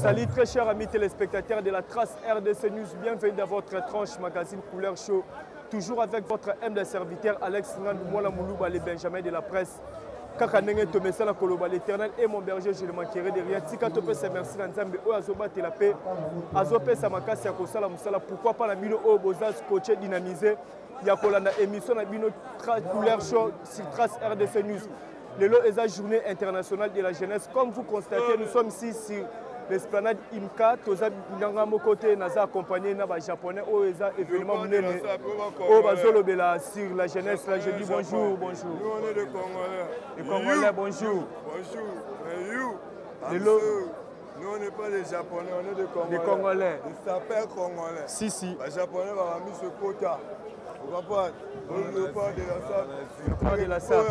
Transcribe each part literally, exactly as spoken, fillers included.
salue très chers amis téléspectateurs de la Trace R D C News. Bienvenue dans votre tranche magazine Couleur Show. Toujours avec votre humble serviteur Alex Ngandou Mouala Moulouba, les Benjamin de la presse. Kakanenge Tomesa la Koloba, l'éternel et mon berger, je le manquerai derrière. Tika Topé, c'est merci Nzambe. O Azoba Telapé, Azopé Samakasi Akosala Moussala. Pourquoi pas la mino O Bozaz, coaché, dynamisé. Yakolanda émission na bino Couleur Show sur Trace R D C News. Le lot est la journée internationale de la jeunesse. Comme vous constatez, nous sommes ici sur l'esplanade Imka. Toza Nanga Mokote Naza accompagné na ba japonais au événement munene. Au Bazolo Bela sur la jeunesse. Là, je dis bonjour, bonjour. Nous on est des Congolais. Les Congolais, bonjour. Bonjour. Et you? Le lot. Nous on n'est pas les Japonais, on est des Congolais. Les Congolais. Ils s'appellent Congolais. Si, si. Les Japonais vont mis ce quota. On va pas. On ne pas de la salle. On parle de la salle.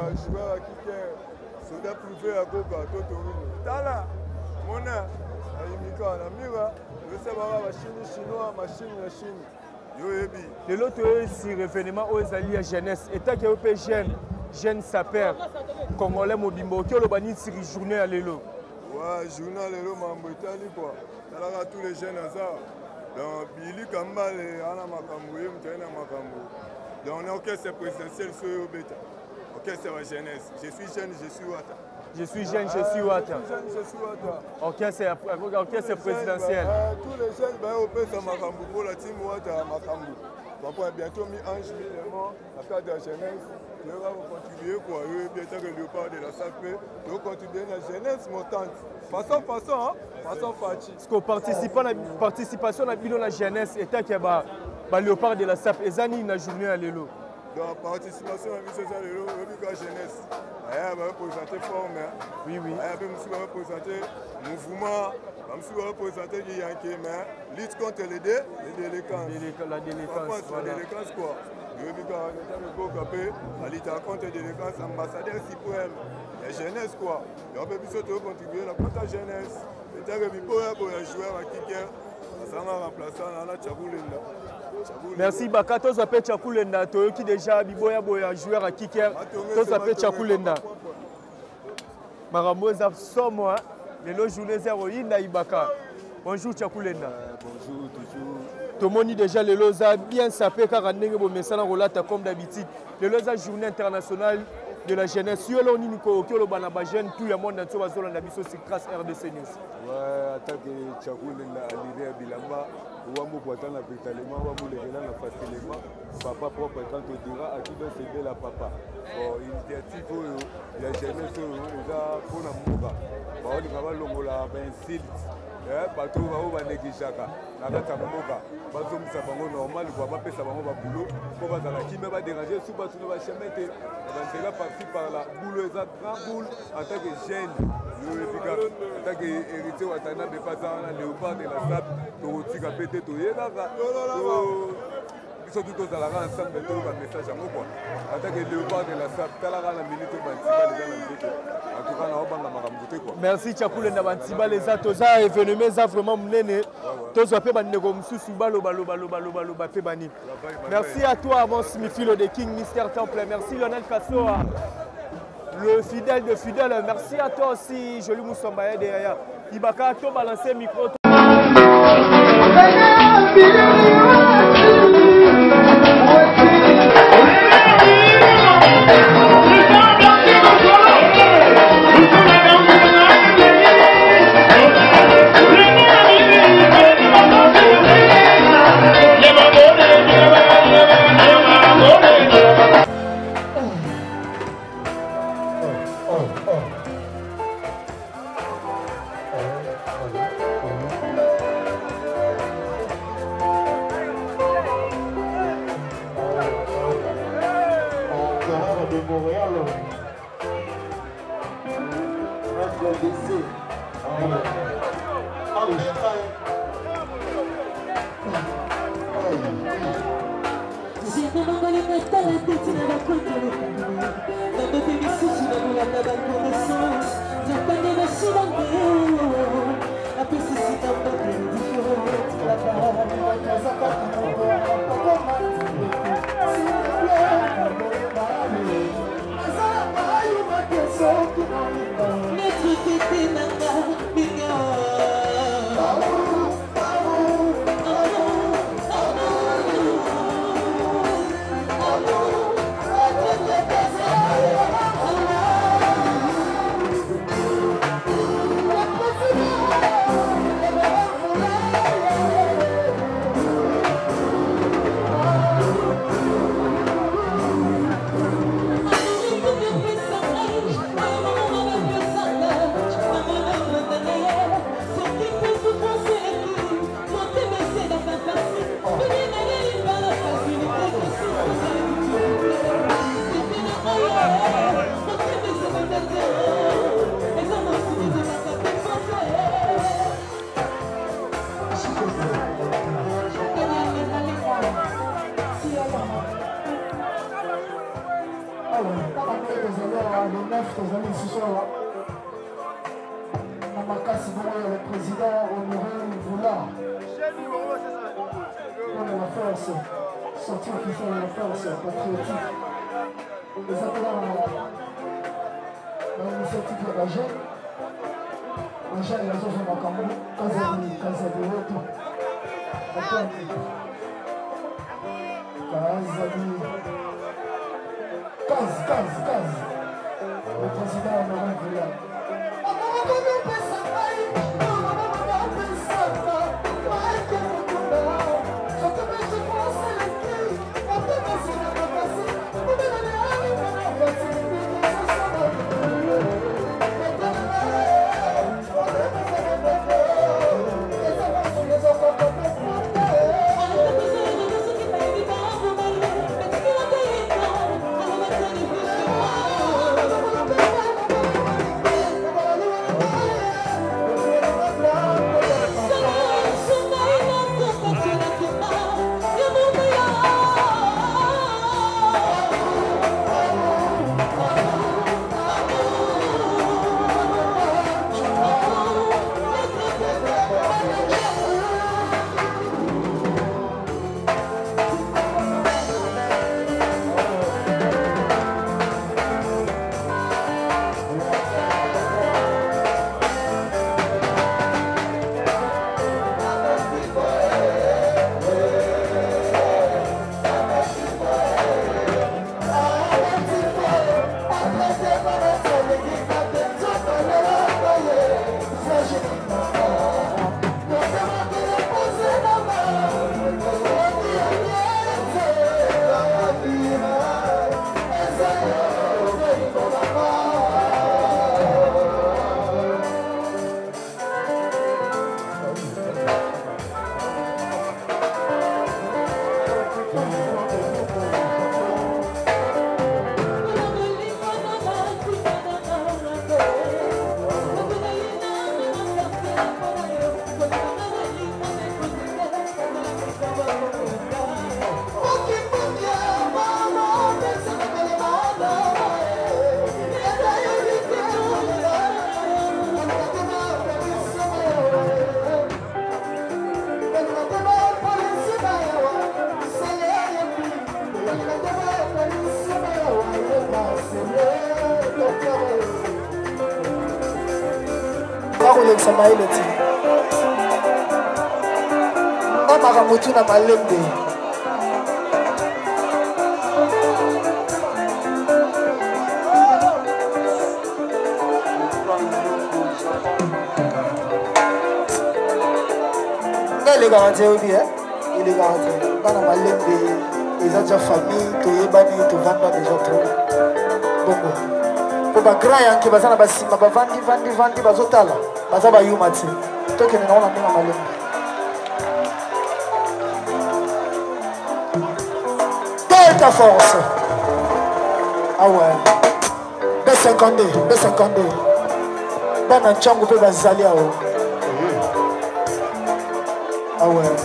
Soda privé à Goga, Totorino. Tala, Mona, Ayimika, Namira, le Sabara, machine chinoise, machine la Chine. Yoebi. Le lot est sur l'événement aux alliés à jeunesse. Et tant qu'il y a jeune, jeune sapeur, Congolais Mobimbo, qui a le banni sur une journée à l'élo. Ouais, journée à l'élo, Mambritani quoi. Tala tous les jeunes à ça. Donc, Billy Kambal et Anna Makamoué, Mtena Makamou. Donc, on est orchestre présidentiel sur Yobeta. Orchestre de la jeunesse. Je suis jeune, je suis Wata. Je suis jeune, je suis Wata. Je suis jeune, je suis Wata. Orchestre présidentiel. Tous les jeunes, au P S A Makamou, pour la team Wata Makamou. Papa, bientôt mis Ange, évidemment, la carte de la jeunesse. Nous allons contribuer quoi, bientôt que le léopard de la S A P, nous contribuer à la jeunesse montante. Façon, façon, hein? Façon, Fachi. Parce que participant à la participation à la jeunesse, et tant qu'il y a le léopard de la S A P, et ça, il y a une journée à l'élo. Donc, participation à la l'élo, la jeunesse. Il y a représenté forme. Oui, oui. Il y a représenté mouvement. Je vais représenter les Yankees, mais lutte contre les délinquances. La délinquance. La délinquance, quoi. Je vais la lutte contre les délinquances, ambassadeur Cipoel. La jeunesse, quoi. Et on peut plus contribuer à la jeunesse. Et tant que vous pouvez jouer à Kiker, ça va remplacer la Tchaboulenda. Merci Bakato, ça peut Tchaboulenda. Qui déjà Biboya Boya joueur à Kiker. Tout ça peut Tchaboulenda. Maramoza Somo. Les journées zéro Inda Ibaka. Bonjour Tchakoulenda. Bonjour, toujours. Tout le monde déjà les loza bien sapé car on messana rolata comme d'habitude. Les loza journée internationale de la jeunesse. Si on y ko ko lo bana ba jeune tout le monde dans ce bazolo na biso sur Trace R D C News. Ouais, attaque Tchakoulenda alire bilamba. Ouamou Boatana Pétalement, Ouamou Léguélan facilement. Papa propre quand on dira à qui doit s'aider la papa. Bon, initiative, la jeunesse, on a pour la mouba. On va longola ben silt. Eh, bateau va au banegishaka. La gata moka. Bateau msabango normal, quoi pas pesa bango ba boulot. Pour pas dans la qui me va déranger sous bateau va jamais te. On va partir par la boule ça grand boule en tant que jeune. Le pick-up, en tant que héritier Watana de pas dans le léopard de la sable, to tika pété to yena ga. Surtout tous à la ensemble de tout le message à moi quoi. En tant que léopard de la sable, talara la minute bantiba les gens en tout cas na obanga makambuté quoi. Merci Tchakoulenda bantiba les atoza événement ça vraiment mnene. Tous après bandeko msusu balo balo balo balo balo ba pe bani. Merci à toi mon Smithilo de King Mister Temple. Merci Lionel Kassoa. Le fidèle de fidèle, merci à toi aussi, Joli Moussambaye derrière. Ibaka, toi balancer micro. force, sortie officielle de la force patriotique. Les appelants dans l'initiative de la jeune. La jeune est la chose de Makambo, Kazadi, Kazadi, Roto. Kazadi. Kaz, Kaz, Kaz. Le président Laurent Villa. Samaile ti na makamutu na malembe il est garanti oui hein il est garanti na malembe les autres familles toyebani to vendre déjà trop bongo pour ba grand yanki bazana basima ba vandi vandi vandi bazotala bazaba yumati toke ni naona mina malembe Delta Force ah ouais B cinquante-deux B cinquante-deux bana changu pe bazali awo ah ouais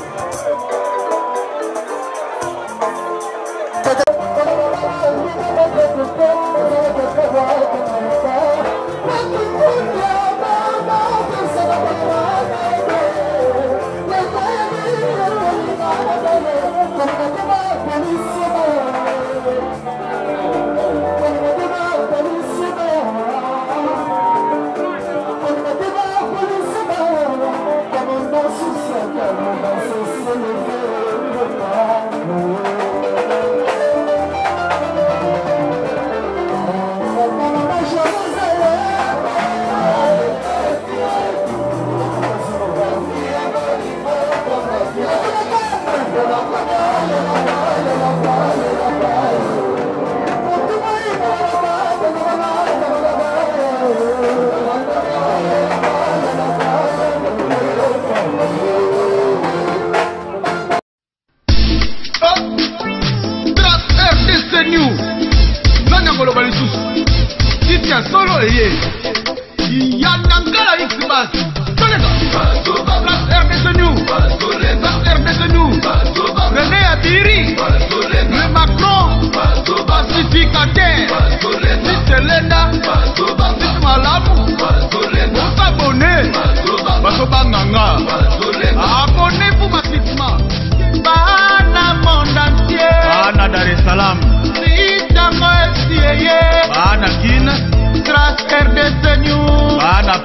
Abonnez-vous massivement. Bana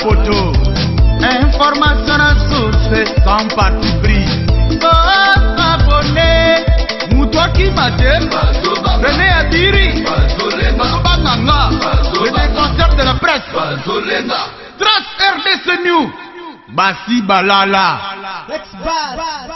photo. Information à source sans parti pris. Oh, s'abonner. Moutoua qui m'a dit. René Adiri. Mazoba Nanga. Le défenseur de la presse. Trace R D C News. Bassi Balala.